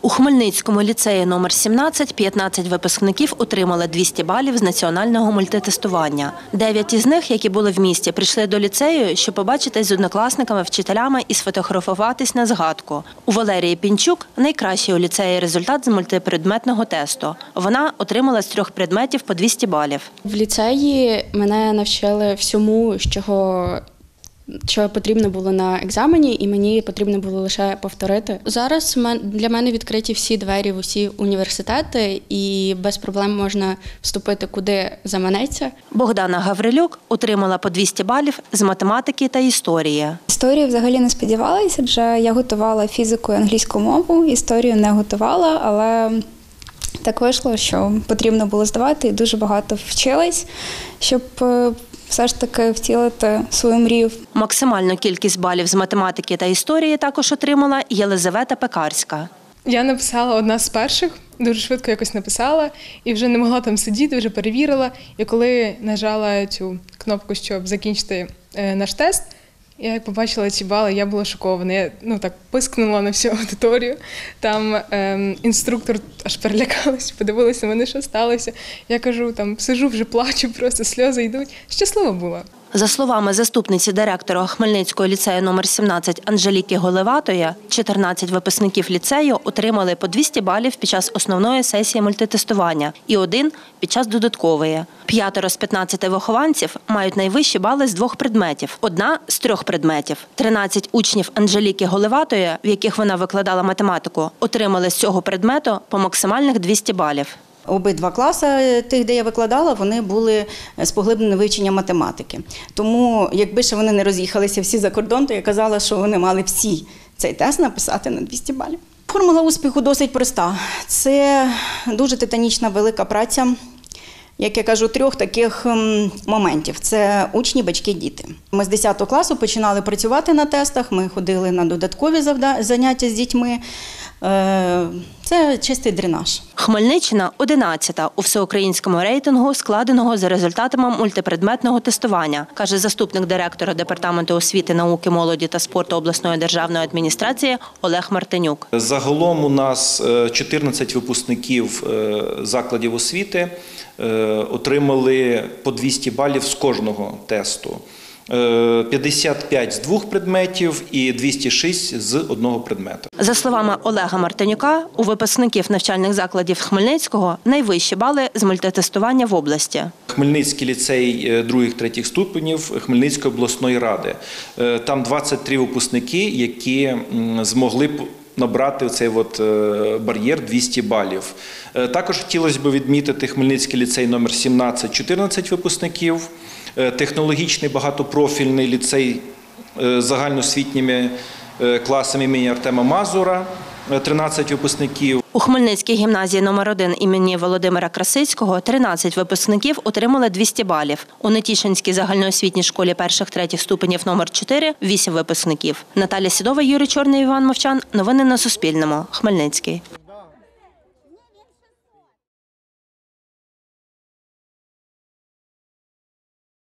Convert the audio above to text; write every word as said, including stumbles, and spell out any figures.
У Хмельницькому ліцеї номер сімнадцять п'ятнадцять випускників отримали двісті балів з національного мультитестування. Дев'ять із них, які були в місті, прийшли до ліцею, щоб побачитись з однокласниками, вчителями і сфотографуватись на згадку. У Валерії Пінчук найкращий у ліцеї результат з мультипредметного тесту. Вона отримала з трьох предметів по двісті балів. В ліцеї мене навчили всьому, з чого що потрібно було на екзамені, і мені потрібно було лише повторити. Зараз для мене відкриті всі двері в усі університети, і без проблем можна вступити куди заманеться. Богдана Гаврилюк отримала по двісті балів з математики та історії. Історію взагалі не сподівалася, адже я готувала фізику і англійську мову, історію не готувала, але так вийшло, що потрібно було здавати, і дуже багато вчилась, щоб все ж таки втілити свою мрію. Максимальну кількість балів з математики та історії також отримала Єлизавета Пекарська. Я написала одна з перших, дуже швидко якось написала і вже не могла там сидіти, вже перевірила. І коли нажала цю кнопку, щоб закінчити наш тест, я як побачила ці бали, я була шокована. Я ну, так пискнула на всю аудиторію. Там ем, інструктор аж перелякалась, подивилася на мене, що сталося. Я кажу, там сижу, вже плачу, просто сльози йдуть. Щаслива була. За словами заступниці директора Хмельницького ліцею номер сімнадцять Анжеліки Голеватої, чотирнадцять випускників ліцею отримали по двісті балів під час основної сесії мультитестування і один – під час додаткової. П'ятеро з п'ятнадцяти вихованців мають найвищі бали з двох предметів, одна – з трьох предметів. тринадцять учнів Анжеліки Голеватої, в яких вона викладала математику, отримали з цього предмету по максимальних двісті балів. Обидва класи тих, де я викладала, вони були з поглибленим вивченням математики. Тому, якби ще вони не роз'їхалися всі за кордон, то я казала, що вони мали всі цей тест написати на двісті балів. Формула успіху досить проста. Це дуже титанічна велика праця, як я кажу, трьох таких моментів. Це учні, батьки, діти. Ми з десятого класу починали працювати на тестах, ми ходили на додаткові заняття з дітьми. Це чистий дренаж. Хмельниччина – одинадцята у всеукраїнському рейтингу, складеного за результатами мультипредметного тестування, каже заступник директора Департаменту освіти, науки, молоді та спорту обласної державної адміністрації Олег Мартинюк. Загалом у нас чотирнадцять випускників закладів освіти отримали по двісті балів з кожного тесту. п'ятдесят п'ять з двох предметів і двісті шість з одного предмету. За словами Олега Мартинюка, у випускників навчальних закладів Хмельницького найвищі бали з мультитестування в області. Хмельницький ліцей других-третіх ступенів Хмельницької обласної ради. Там двадцять три випускники, які змогли набрати цей от бар'єр двісті балів. Також хотілося б відмітити Хмельницький ліцей номер сімнадцять чотирнадцять випускників, технологічний багатопрофільний ліцей з загальноосвітніми класами імені Артема Мазура, тринадцять випускників. У Хмельницькій гімназії номер один імені Володимира Красицького тринадцять випускників отримали двісті балів. У Нетішинській загальноосвітній школі перших-третіх ступенів номер чотири – вісім випускників. Наталя Сідова, Юрій Чорний, Іван Мовчан. Новини на Суспільному. Хмельницький.